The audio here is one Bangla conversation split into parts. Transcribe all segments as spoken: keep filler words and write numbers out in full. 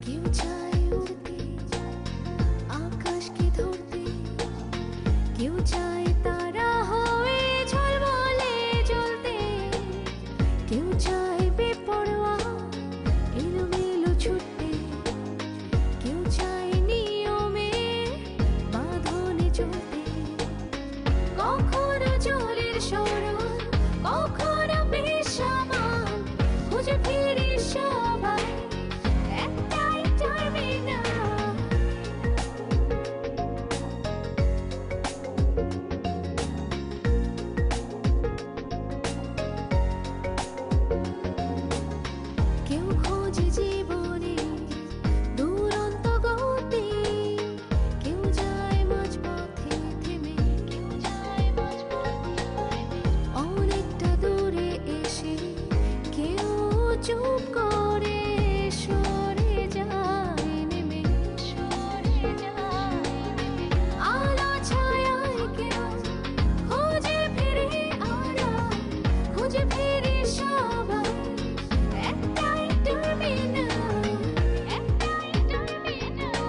কেউ চায় উড়তে আকাশকে ধরতে, কেউ চায় তারা হয়ে ঝলমলে জ্বলতে, কেউ চায় বেপরোয়া এলোমেলো ছুটতে, কেউ চায় নিয়মে বাঁধনে চলতে। কখনো জলের সরল, কখনো বেসামাল, খুঁজে ফিরি সবাই একটাই টার্মিনাল। কেউ খোঁজে জীবনে দুরন্ত গতি, কেউ যায় মাঝপথে থেমে, কেউ যায় মাঝপথে থেমে। অনেকটা দূরে এসে কেউ চুপ করে সরে যায় নেমে, সরে যায় নেমে। আলো ছায়ায় কেউ খুঁজে ফিরে আড়াল, খুঁজে ফিরে সবাই একটাই টার্মিনাল, একটাই টার্মিনাল।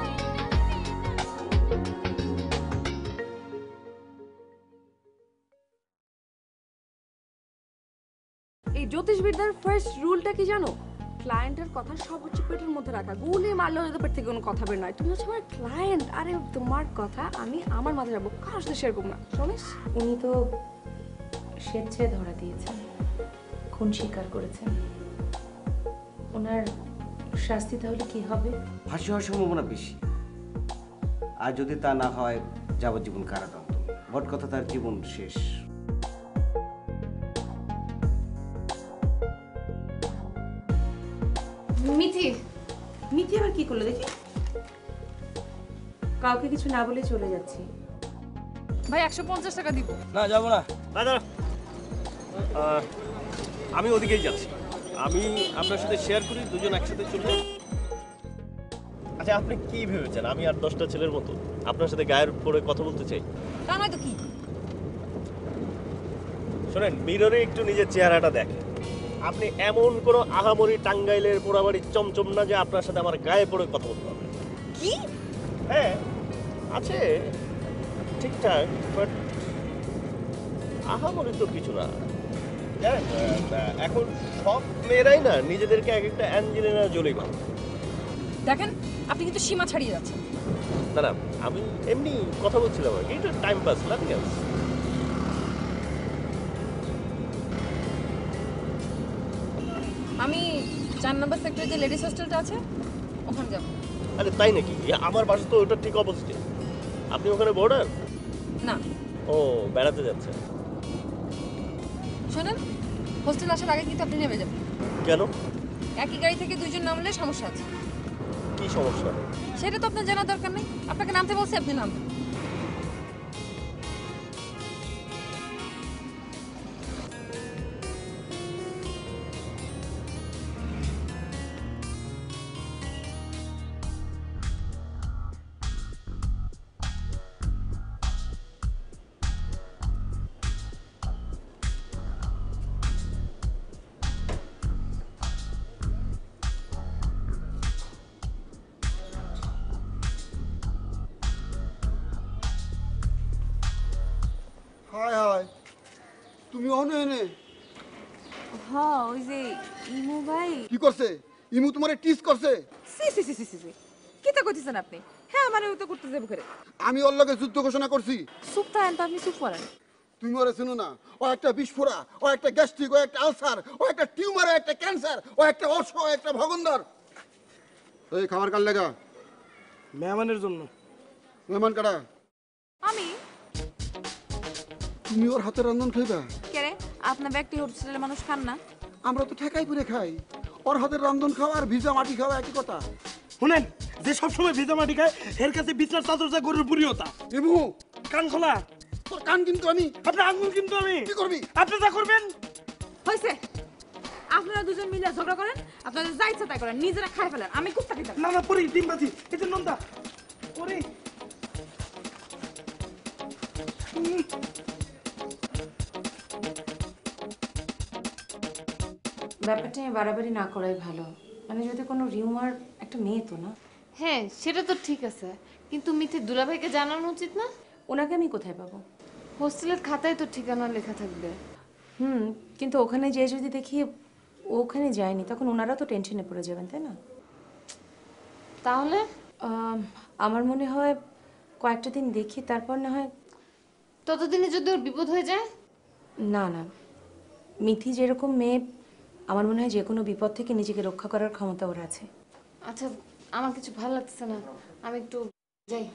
এই জ্যোতিষবিদ্যার ফার্স্ট রুলটা কি জানো? ক্লায়েন্টের কথা সব হচ্ছে পেটের মধ্যে রাখা। গুলি মারলেও যদি পেট থেকে কোনো কথা বের নয়। তুমি হচ্ছে আমার ক্লায়েন্ট, আরে তোমার কথা আমি আমার মাথায় রাখবো, কার সাথে শেয়ার করবো না। শুনিস, উনি তো স্বেচ্ছে ধরা দিয়েছেন, খুন স্বীকার করেছেন। ওনার শাস্তি তাহলে কি হবে? ফাঁসি হওয়ার সম্ভাবনা বেশি, আর যদি তা না হয় যাবজ্জীবন কারাদণ্ড। মোট কথা তার জীবন শেষ। মিথি, মিথি আবার কি করলো দেখি? কাউকে কিছু না বলে চলে যাচ্ছি। ভাই একশো পঞ্চাশ টাকা দিব। না যাবো না। দাদা আমি ওদিকেই যাচ্ছি, আমি আপনার সাথে শেয়ার করি, দুজন একসাথে চলে যাই। আচ্ছা আপনি কি ভেবেছেন আমি আর দশটা ছেলের মতো আপনার সাথে গায়ের পরে কথা বলতে চাই? তা নয় তো কি? শোনেন, মিররে একটু নিজের চেহারাটা দেখেন। আপনি এমন কোনো আহামরি টাঙ্গাইলের পোড়াবাড়ির চমচম না যে আপনার সাথে আমার গায়ে পড়ে কথা বলতে হবে। কি? হ্যাঁ আছে ঠিকঠাক, বাট আহামরি তো কিছু না। জানেন, আহ, এখন সব মেয়েরাই না নিজেদেরকে এক একটা অ্যাঞ্জেলিনা জোলি ভাবে। দেখেন আপনি কিন্তু সীমা ছাড়িয়ে যাচ্ছেন। না না, আমি এমনি কথা বলছিলাম আর কি, এটা টাইম পাস, নাথিং এলস। আমি চার নম্বর সেক্টরে যে লেডিস হোস্টেলটা আছে ওখানে যাব। আরে তাই নাকি? এ, আমার বাসা তো ওটা ঠিক অপোজিটে। আপনি ওখানে বোর্ডার? না ও বেড়াতে যাচ্ছেন? শোনেন, হোস্টেল আসার আগে কিন্তু আপনি নেমে যাবেন। কেন? একই গাড়ি থেকে দুইজন নামলে সমস্যা আছে। কি সমস্যা? সেটা তো আপনার জানার দরকার নেই। আপনাকে নামতে বলছি, আপনি নামবেন। হায় হায়, তুমি অনে এনে হ্যাঁ ওই যে ইমু ভাই। কি করছে? ইমু তোমারে টিস করছে? সি সি সি সি সি কি তা কইতেছেন আপনি? হ্যাঁ মানে ওই তো করতে যাবো করে। আমি ওর লগে যুদ্ধ ঘোষণা করছি। চুপ থাকেন তো, আপনি চুপ করেন। তুমি ওরে শুনো না, ও একটা বিস্ফোরা, ও একটা গ্যাস্ট্রিক, ও একটা আলসার, ও একটা টিউমার, ও একটা ক্যান্সার, ও একটা অর্শ, ও একটা ভগন্দর। এই খাবার কার লাগা? মেহমানের জন্য। মেহমান কাটা? আমি তুমি ওর হাতে রান্ধন খাইবা? কে রে, আপনার ব্যক্তি হোস্টেলের মানুষ খান না? আমরা তো ঠেকাই করে খাই। ওর হাতের রান্ধন খাওয়া আর ভিজা মাটি খাওয়া একই কথা। শুনেন, যে সবসময় ভিজা মাটি খায় এর কাছে বিছনার চাদর যা গরুর বুড়ি হতা। ইমু কান খোলা। তোর কান কিন্তু আমি। আপনার আঙ্গুল কিন্তু আমি। কি করবি? আপনি যা করবেন। হয়েছে, আপনারা দুজন মিলে ঝগড়া করেন, আপনারা যা ইচ্ছা তাই করেন, নিজেরা খাই ফেলেন। আমি কুত্তা খেতে না না পরি ডিমবাজি, এই যে নন্দা পরি। ব্যাপারটা বাড়াবাড়ি না করাই ভালো। মানে যদি কোনো রিউমার, একটা মেয়ে তো না। হ্যাঁ সেটা তো ঠিক আছে, কিন্তু মিথি দুলাভাইকে জানানো উচিত না? ওনাকে আমি কোথায় পাবো? হোস্টেলের খাতায় তো ঠিকানা লেখা থাকবে। হুম, কিন্তু ওখানে যেয়ে যদি দেখি ও ওখানে যায়নি, তখন ওনারা তো টেনশনে পড়ে যাবেন, তাই না? তাহলে আম, আমার মনে হয় কয়েকটা দিন দেখি, তারপর না হয়। ততদিনে যদি ওর বিপদ হয়ে যায়? না না, মিথি যেরকম মেয়ে, আমার মনে হয় যে কোনো বিপদ থেকে নিজেকে রক্ষা করার ক্ষমতা ওর আছে। আচ্ছা আমার কিছু ভালো লাগছে না, আমি একটু যাই।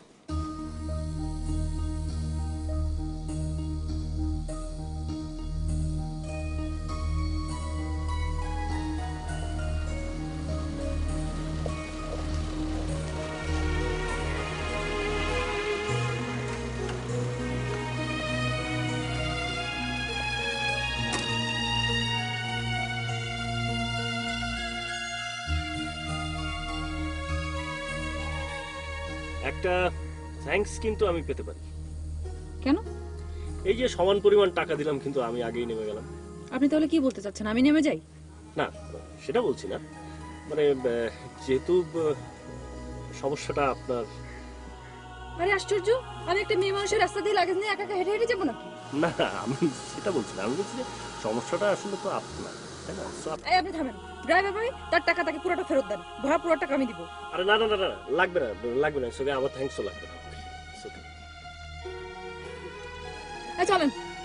একটা থ্যাঙ্কস কিন্তু আমি পেতে পারি। কেন? এই যে সমান পরিমাণ টাকা দিলাম কিন্তু আমি আগেই নেমে গেলাম। আপনি তাহলে কি বলতে চাচ্ছেন, আমি নেমে যাই? না সেটা বলছি না, মানে আহ, যেহেতু আহ, সমস্যাটা আপনার। আরে আশ্চর্য, আমি একটা মেয়ে মানুষের রাস্তা দিয়ে লাগেজ নিয়ে একা একা হেঁটে হেঁটে যাবো নাকি? না আমি সেটা বলছি না, আমি বলছি যে সমস্যাটা আসলে তো আপনার, তাই না? So, আপ- এই আপনি থামেন, ড্রাইভার ভাই তার টাকা তাকে পুরোটা ফেরত দেন, ভাড়া পুরো টাকা আমি দিব। আরে না না না না লাগবে না লাগবে না, সঙ্গে আমার থ্যাঙ্কসও লাগবে না। It's okay. এই চলেন।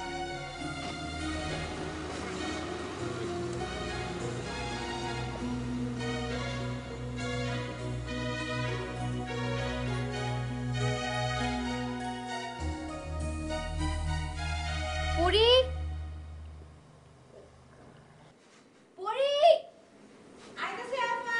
পরি পরি আইতাছি আপা।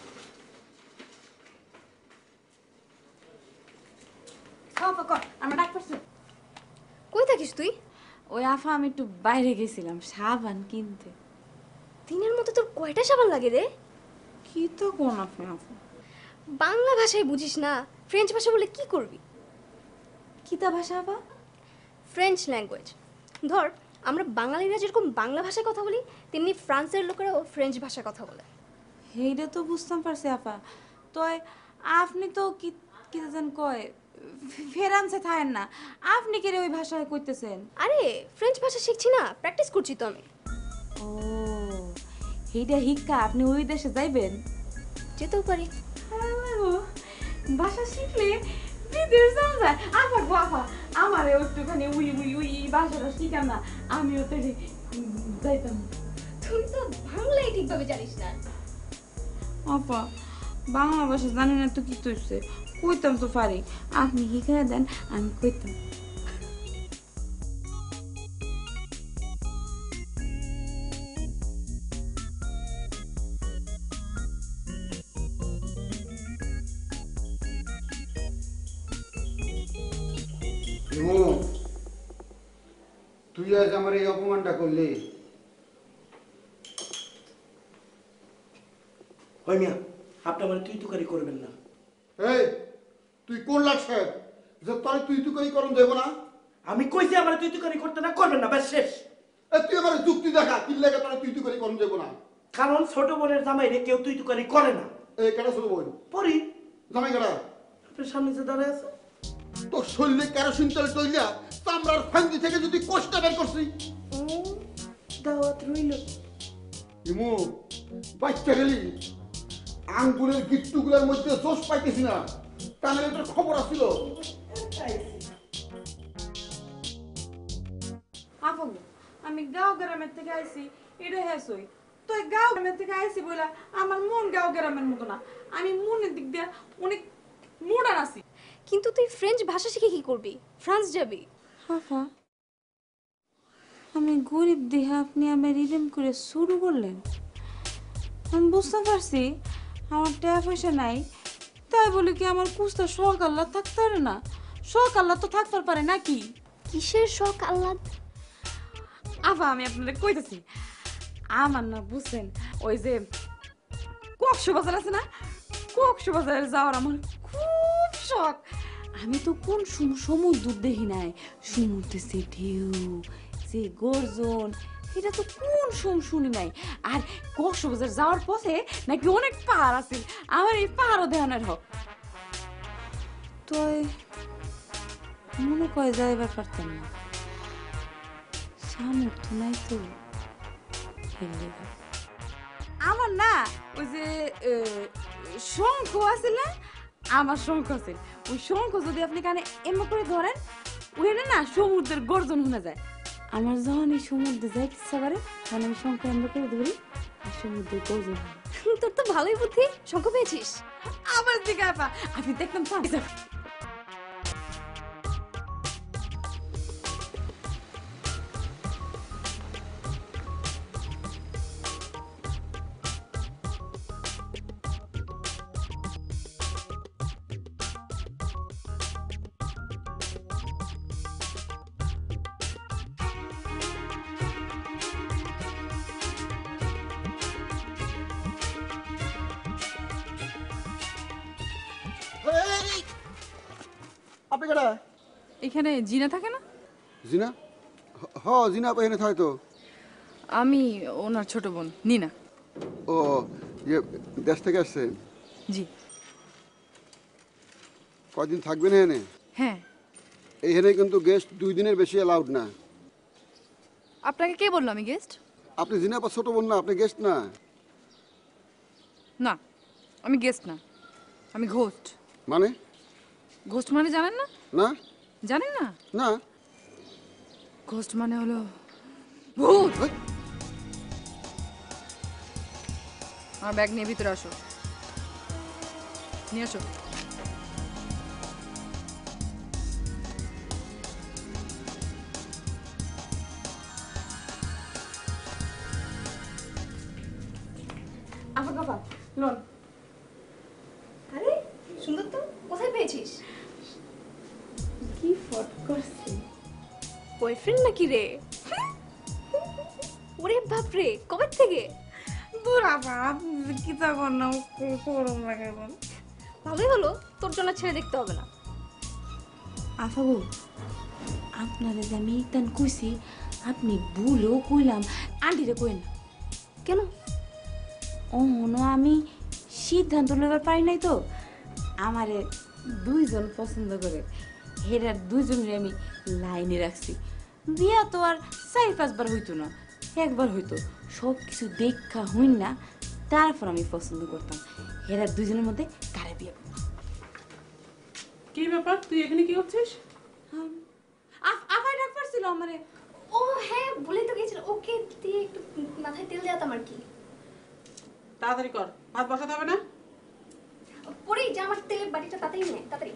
আপা কর, আমরা ডাকতেছি। কই থাকিস তুই? ওই আফা আমি একটু বাইরে গেছিলাম সাবান কিনতে। দিনের মতো তোর কয়টা সাবান লাগে রে? কি তো কোন আপনি আফা? বাংলা ভাষায় বুঝিস না, ফ্রেঞ্চ ভাষা বলে কি করবি? কিতা ভাষা আপা? French language. ধর আমরা বাঙালিরা যেরকম বাংলা ভাষায় কথা বলি, তেমনি ফ্রান্সের লোকেরাও ফ্রেঞ্চ ভাষায় কথা বলে। সেইটা তো বুঝতাম পারছি আপা, তো আপনি তো কি কি যেন কয় ফেরান্সে থাকেন না, আপনি কে ওই ভাষায় কইতেছেন? আরে ফ্রেঞ্চ ভাষা শিখছি না, প্র্যাকটিস করছি তো আমি। ও সেইটা হিক্কা আপনি ওই দেশে যাইবেন? যেতেও পারি। ভাষা শিখলে বিদেশ যাওয়া যায়। আপা গো আপা, আমার একটুখানি উই উই উই ভাষাটা শিখান না, আমিও তো যাইতাম। তুই তো বাংলাই ঠিকভাবে জানিস না। আপা বাংলা ভাষা জানি না তো কি হচ্ছে, কইতাম তো পারি, আপনি শিখাই দেন আমি কইতাম। তুই আজ আমার এই অপমানটা করলি। ওই মিয়া, আপনি আমার তুই তুকারি করবেন না। এই তুই কোন লাগ সাহেব যে তোর তুই তুই করন দেব না? আমি কইছি আমার তুই তুকারি করতে না, করবেন না, ব্যাস শেষ। এই তুই আমার যুক্তি দেখা কি লাগে তোর তুই তুই করন দেব না? কারণ ছোট বোনের জামাই রে কেউ তুই তুকারি করে না। এই কেন শুরু বোন পরি জামাই কেডা? আপনার সামনে যে দাঁড়ায় আছে। তোর শরীরে কেরোসিন তেল টইলা চামড়ার ফান্দি থেকে যদি কোষটা বের করছি। দাওয়াত রইল। ইমু বাচ্চা গেলি আঙ্গুলের গিট্টুগুলোর মধ্যে জোশ পাইতেছি না, কানের একটা খবর আসছিল। আপা গো, আমি গাঁও গ্রামের থেকে আইছি, এটা হ্যাঁসই তো। গাঁও গ্রামের থেকে আইছি বলে আমার মন গাঁও গ্রামের মতো না, আমি মনের দিক দিয়ে অনেক মডার্ন আছি। কিন্তু তুই ফ্রেঞ্চ ভাষা শিখে কি করবি? ফ্রান্স যাবি? আপা আমি গরিব দেহে আপনি আমার রিদেম করে শুরু করলেন। আমি বুঝতে পারছি আমার টাকা পয়সা নাই, তাই বলে কি আমার কুস্তা শখ আল্লাহ থাকতে পারে না? শখ আল্লাহ তো থাকতে পারে নাকি? কিসের শখ আহ্লাদ? আপা আমি আপনাদের কইতেছি, আমার না বুঝছেন ওই যে কক্সবাজার আছে না, কক্সবাজারে যাওয়ার আমার খুব শখ। আমি তো কোন সমুদ্র দেখি নাই, সমুদ্রে সে ঢেউ, সে গর্জন, এটা তো কোন শুন শুনি নাই। আর কক্সবাজার যাওয়ার পথে নাকি অনেক পাহাড় আছে, আমার এই পাহাড়ও দেখানোর হোক। তো মনে করে যাইবার পারতাম না, সামর্থ্য নাই তো। আমার না ওই যে শঙ্খ আছে না, আমার শঙ্খ আছে, ওই শঙ্খ যদি আপনি কানে এমন করে ধরেন ওইটা না সমুদ্রের গর্জন শোনা যায়। আমার যখন এই সমুদ্রে যাইতে ইচ্ছা করে তখন আমি শঙ্খ এমন করে ধরি আর সমুদ্রের গর্জন। তোর তো ভালোই বুদ্ধি, শঙ্খ পেয়েছিস। আবার দিকে আপা আপনি দেখলাম আপনি কেডা? এখানে জিনা থাকে না? জিনা? হ জিনা এখানে থাকে তো। আমি ওনার ছোট বোন নিনা। ও ইয়ে দেশ থেকে আসছে? জি। কয়দিন থাকবেন এখানে? হ্যাঁ। এইখানে কিন্তু গেস্ট দুই দিনের বেশি অ্যালাউড না। আপনাকে কে বললো আমি গেস্ট? আপনি জিনা বা ছোট বোন না, আপনি গেস্ট না। না, আমি গেস্ট না, আমি ঘোস্ট। মানে? ঘোস্ট মানে জানেন না? না। জানেন না? না। ঘোস্ট মানে হলো ভূত। আমার ব্যাগ নিয়ে ভিতরে আসো, নিয়ে আসো। আপা কাপা লোন। আরে সুন্দর তো, কোথায় পেয়েছিস? কি ফট করছি। বয়ফ্রেন্ড নাকি রে? ওরে বাপ রে, কবে থেকে? দূর আপা আপনি কি তা কর না, করম লাগে বল। ভালোই হলো, তোর জন্য ছেড়ে দেখতে হবে না। আফাবু আপনারে যে আমি ইতান কইছি আপনি ভুলেও কইলাম আন্টিরে কইন না। কেন? ওহনো আমি সিদ্ধান্ত নেবার পারি নাই তো। আমারে দুইজন পছন্দ করে, হেরার দুইজনের আমি লাইনে রাখছি। বিয়া তো আর চার পাঁচবার হইতো না, একবার হইতো। সব কিছু দেখা হইন না তারপর আমি পছন্দ করতাম হেরার দুইজনের মধ্যে কারে বিয়ে করব। কি ব্যাপার, তুই এখানে কি করছিস? আফাই ডাক পারছিল আমারে। ও হ্যাঁ, বলে তো গেছিল, ওকে দিয়ে একটু মাথায় তেল দেওয়া আমার কি। তাড়াতাড়ি কর, ভাত বসাতে হবে না? পরেই যা, আমার তেলের বাটিটা তাতেই নে, তাড়াতাড়ি।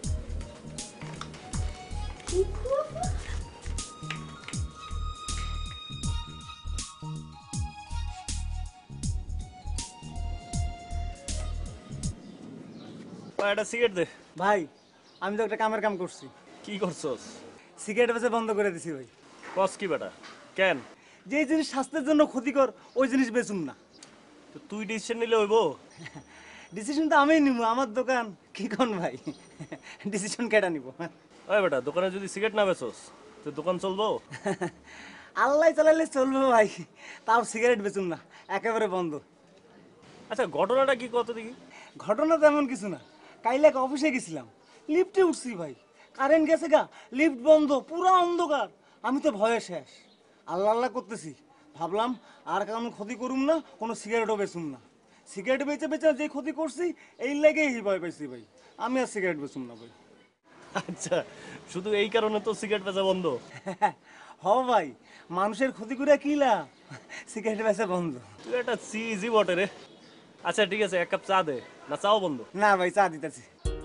একটা সিগারেট দে ভাই। আমি তো একটা কামের কাম করছি। কি করছস? সিগারেট বেচে বন্ধ করে দিছি ভাই। কস কি বেটা? কেন? যে জিনিস স্বাস্থ্যের জন্য ক্ষতিকর ওই জিনিস বেচুম না। তো তুই ডিসিশন নিলে হইব? ডিসিশন তো আমিই নিব, আমার দোকান। কি কোন ভাই, ডিসিশন কেটা নিব? ওই বেটা, দোকানে যদি সিগারেট না বেচস তো দোকান চলবো? আল্লাহ চালাইলে চলবে ভাই, তাও সিগারেট বেচুম না, একেবারে বন্ধ। আচ্ছা ঘটনাটা কি কত দেখি? ঘটনা তেমন কিছু না। কাইলে এক অফিসে গেছিলাম, লিফটে উঠছি ভাই, কারেন্ট গেছে গা, লিফট বন্ধ, পুরো অন্ধকার। আমি তো ভয়ে শেষ, আল্লাহ আল্লাহ করতেছি। ভাবলাম আর কেমন ক্ষতি করুম না, কোনো সিগারেটও বেচুম না। সিগারেট বেচে বেচে যে ক্ষতি করছি এই লেগেই ভয় পাইছি ভাই। আমি আর সিগারেট বেচুম না ভাই। আচ্ছা, শুধু এই কারণে তো সিগারেট বেচা বন্ধ? হ ভাই, মানুষের ক্ষতি করে কি লাভ, সিগারেট বেচা বন্ধ। তুই একটা সিজি বটে রে। আচ্ছা ঠিক আছে, এক কাপ চা দে। না চাও বন্ধ? না ভাই, চা দিতেছি।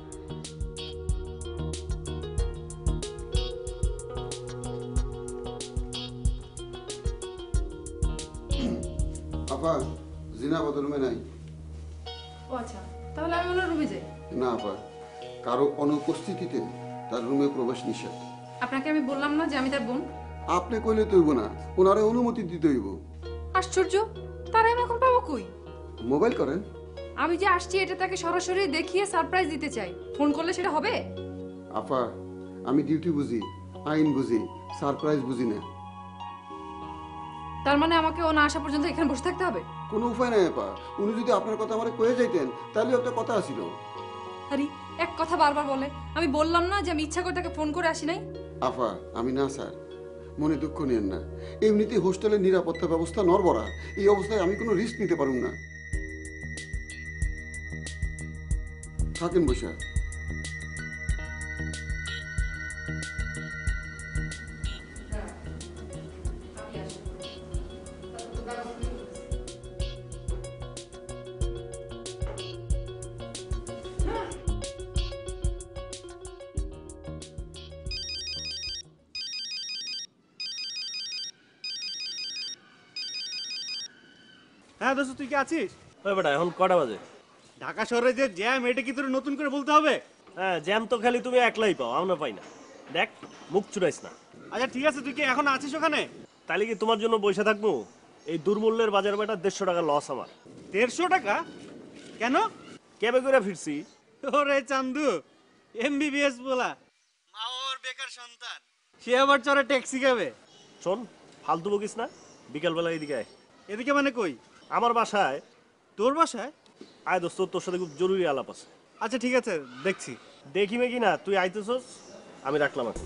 আপা জিনা বদল রুমে নাই। ও আচ্ছা, তাহলে আমি ওনার রুমে যাই। না আপা, কারো অনুপস্থিতিতে তার রুমে প্রবেশ নিষেধ। আপনাকে আমি বললাম না যে আমি তার বোন? আপনি কইলে তৈব না, ওনারে অনুমতি দিতে হইব। আশ্চর্য, তার আমি এখন পাবো কই? মোবাইল করেন। আমি যে আসছি এটা তাকে সরাসরি দেখিয়ে সারপ্রাইজ দিতে চাই, ফোন করলে সেটা হবে? আপা আমি ডিউটি বুঝি, আইন বুঝি, সারপ্রাইজ বুঝি না। তার মানে আমাকে ও না আসা পর্যন্ত এখানে বসে থাকতে হবে? কোনো উপায় নাই আপা, উনি যদি আপনার কথা আমার কয়ে যাইতেন তাহলে একটা কথা আসিল। আরে এক কথা বারবার বলে, আমি বললাম না যে আমি ইচ্ছা করে তাকে ফোন করে আসি নাই। আফা আমি না স্যার, মনে দুঃখ নিয়েন না, এমনিতেই হোস্টেলের নিরাপত্তা ব্যবস্থা নড়বড়া, এই অবস্থায় আমি কোনো রিস্ক নিতে পারুম না। থাকেন বসে। হ্যাঁ দোস্ত, তুই কি আছিস? ওই বেটা এখন কটা বাজে? ঢাকা শহরে যে জ্যাম, এটা কি তোর নতুন করে বলতে হবে? হ্যাঁ জ্যাম তো খালি তুমি একলাই পাও, আমরা পাই না। দেখ মুখ চুরাইস না। আচ্ছা ঠিক আছে, তুই কি এখন আছিস ওখানে? তাহলে কি তোমার জন্য বসে থাকবো? এই দুর্মূল্যের বাজার বেটা দেড়শো টাকা লস আমার। দেড়শো টাকা কেন? কেবে করে ফিরছি। ওরে চান্দু, এমবিবিএস বলা, মা ওর বেকার সন্তান, সে আবার চড়ে ট্যাক্সি খাবে। শোন ফালতু বকিস না, বিকালবেলা এদিকে আয়। এদিকে মানে কই? আমার বাসায়। তোর বাসায়? আয় দোস্ত, তোর সাথে খুব জরুরি আলাপ আছে। আচ্ছা ঠিক আছে, দেখছি। দেখি মেকি না, তুই আইতেছস, আমি রাখলাম এখন।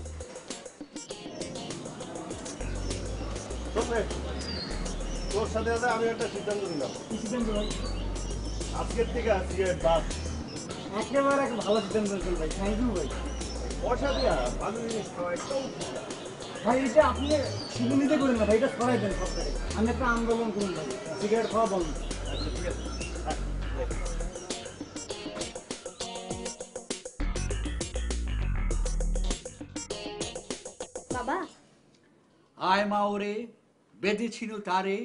তোর সাথে সাথে আমি একটা সিদ্ধান্ত নিলাম। আজকের থেকে সিগারেট বাদ। একেবারে একটা ভালো সিদ্ধান্ত নিয়েছেন ভাই, থ্যাংক ইউ ভাই। পয়সা দিয়া ভালো জিনিস খাওয়া একদম ভাই এটা আপনি শুধু নিতে করেন না ভাই, এটা সরাই দেন সব থেকে। আমি একটা আন্দোলন করুন ভাই, সিগারেট খাওয়া বন্ধ। আচ্ছা ঠিক আছে। বাবা আয় মা ওরে, বেঁধেছিল তারে।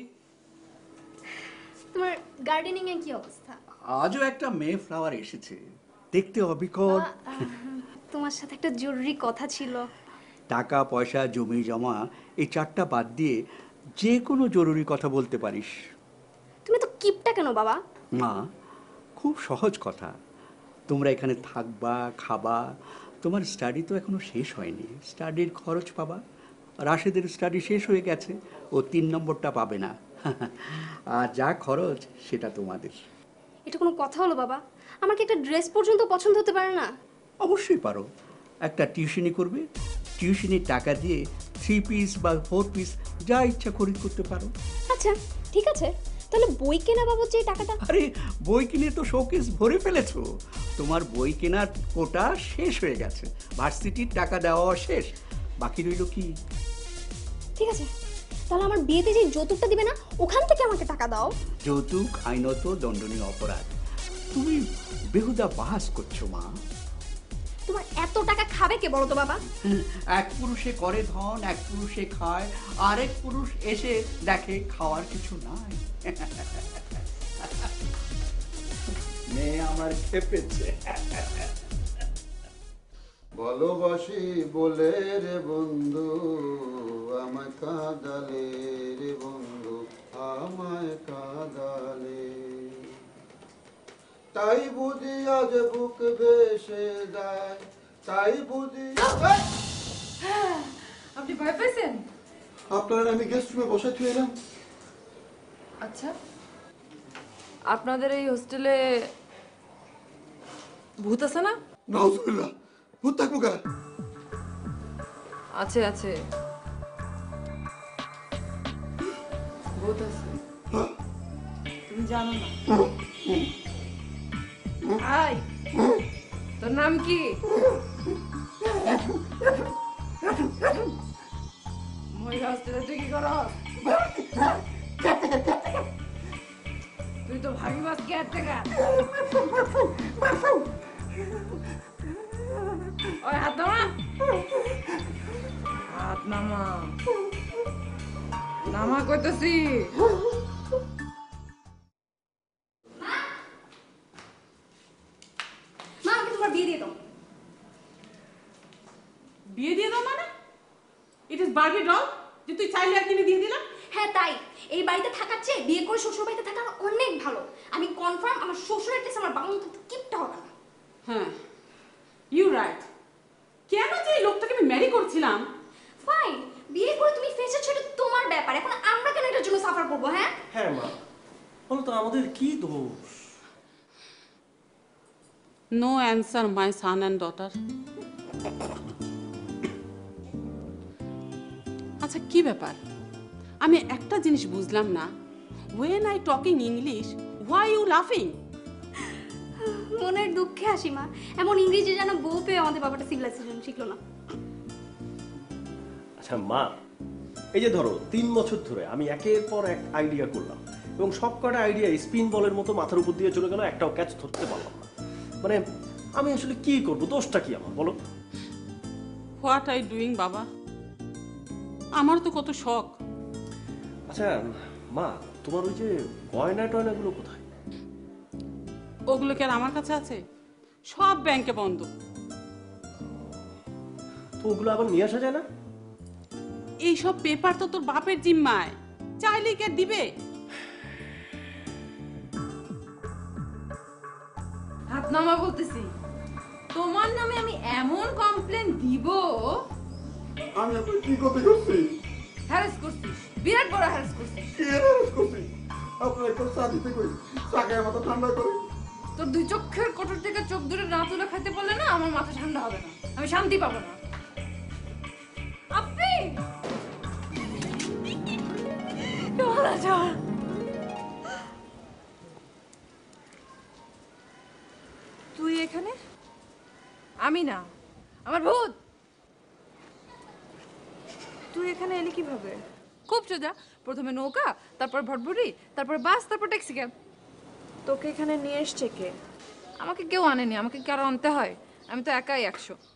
তোমার গার্ডেনিং এর কি অবস্থা? আজও একটা মেয়ে ফ্লাওয়ার এসেছে, দেখতে অবিকট। তোমার সাথে একটা জরুরি কথা ছিল। টাকা পয়সা জমি জমা এই চারটা বাদ দিয়ে যে কোনো জরুরি কথা বলতে পারিস। তুমি তো কিপটা কেন বাবা? মা খুব সহজ কথা, তোমরা এখানে থাকবা, খাবা, তোমার স্টাডি তো এখনো শেষ হয়নি, স্টাডির খরচ পাবা। রাশেদের স্টাডি শেষ হয়ে গেছে, ও তিন নম্বরটা পাবে না। আর যা খরচ সেটা তোমাদের। এটা কোনো কথা হলো বাবা? আমার কি একটা ড্রেস পর্যন্ত পছন্দ হতে পারে না? অবশ্যই পারো, একটা টিউশনি করবে, টিউশনির টাকা দিয়ে থ্রি পিস বা ফোর পিস যা ইচ্ছা খরিদ করতে পারো। আচ্ছা ঠিক আছে, তাহলে বই কেনা বাবদ যে টাকাটা। আরে বই কিনে তো শোকেস ভরে ফেলেছো, তোমার বই কেনার কোটা শেষ হয়ে গেছে, ভার্সিটির টাকা দেওয়া শেষ, বাকি রইল কি? ঠিক আছে, তাহলে আমার বিয়েতে যে যৌতুকটা দিবে না, ওখান থেকে আমাকে টাকা দাও। যৌতুক আইনত দণ্ডনীয় অপরাধ, তুমি বেহুদা বাহাস করছো মা। তোমার এত টাকা খাবে কে বলো তো বাবা? এক পুরুষে করে ধন, এক পুরুষে খায়, আরেক পুরুষ এসে দেখে খাওয়ার কিছু নাই। মেয়ে আমার খেপেছে। ভালোবাসি বলে রে বন্ধু, আমায় কাঁদালে রে বন্ধু, আমায় কাঁদালে, তাই বুঝি আজ বুক ভেসে যায়, তাই বুঝি। আপনি ভয় পেয়েছেন? আপনারা আমি গেস্ট রুমে বসে থুয়ে এলাম। আচ্ছা, আপনাদের এই হোস্টেলে ভূত আছে না? নাউজুবিল্লাহ, ভূত থাকবো কা? আছে আছে, ভূত আছে। তুমি জানো না? আই, তোর নাম কি? মহিলা হোস্টেলে তুই কি করস? তুই তো ভাগিবাস কেয়ারটেকার। ওই হাত নামা, হাত নামা, নামা কইতেছি। মা আমাকে তোমার বিয়ে দিয়ে দাও। বিয়ে দিয়ে দাও মানে? ইট ইজ বারবি ডল যে তুই চাইলে আর কিনে দিয়ে দিলাম? হ্যাঁ তাই, এই বাড়িতে থাকার চেয়ে বিয়ে করে শ্বশুর বাড়িতে থাকা অনেক ভালো। আমি কনফার্ম আমার শ্বশুরের কাছে আমার বাবা মতো কিপটা হবে না। হ্যাঁ, ইউ রাইট। কেন যে এই লোকটাকে আমি ম্যারি করছিলাম? ফাইন, বিয়ে করে তুমি ফেসে ছেড়ে তোমার ব্যাপার, এখন আমরা কেন এটার জন্য সাফার করবো? হ্যাঁ হ্যাঁ মা, বলো তো আমাদের কি দোষ? No answer my son and daughter. আচ্ছা কি ব্যাপার, আমি একটা জিনিস বুঝলাম না, when I talking English why you লাফিং? মনের দুঃখে হাসি মা, এমন ইংরেজি যেন বউ পেয়ে আমাদের বাবাটা সিভিলাইজেশন শিখলো না। আচ্ছা মা, এই যে ধরো তিন বছর ধরে আমি একের পর এক আইডিয়া করলাম এবং সব কটা আইডিয়া স্পিন বলের মতো মাথার উপর দিয়ে চলে গেল, একটাও ক্যাচ ধরতে পারলাম না। মানে আমি আসলে কি করব, দোষটা কি আমার বলো? হোয়াট আই ডুইং বাবা, আমার তো কত শখ। আচ্ছা মা, তোমার ওই যে গয়না টয়নাগুলো কোথায়? ওগুলো কি আর আমার কাছে আছে? সব ব্যাংকে বন্ধ। তো ওগুলো আবার নিয়ে আসা যায় না? এইসব পেপার তো তোর বাপের জিম্মায়, চাইলে কে দিবে? হাত নামা বলতেছি, তোমার নামে আমি এমন কমপ্লেন দিব। আমি আপনার কি করতে করছি? হ্যারাস করছিস, বিরাট বড় হ্যারাস করছিস। কি হ্যারাস করছি? আপনার একটা চা দিতে কই, চা খেয়ে মাথা ঠান্ডা করি। তোর দুই চোখের কোটর থেকে চোখ দূরে না তুলে খাইতে পারলে না আমার মাথা ঠান্ডা হবে না, আমি শান্তি পাবো না। আপনি তুই এখানে? আমি না, আমার ভূত। তুই এখানে এলি কিভাবে? খুব সোজা, প্রথমে নৌকা, তারপর ভটভটি, তারপর বাস, তারপর ট্যাক্সি ক্যাব। তোকে এখানে নিয়ে এসছে কে? আমাকে কেউ আনেনি, আমাকে কারো আনতে হয়, আমি তো একাই একশো।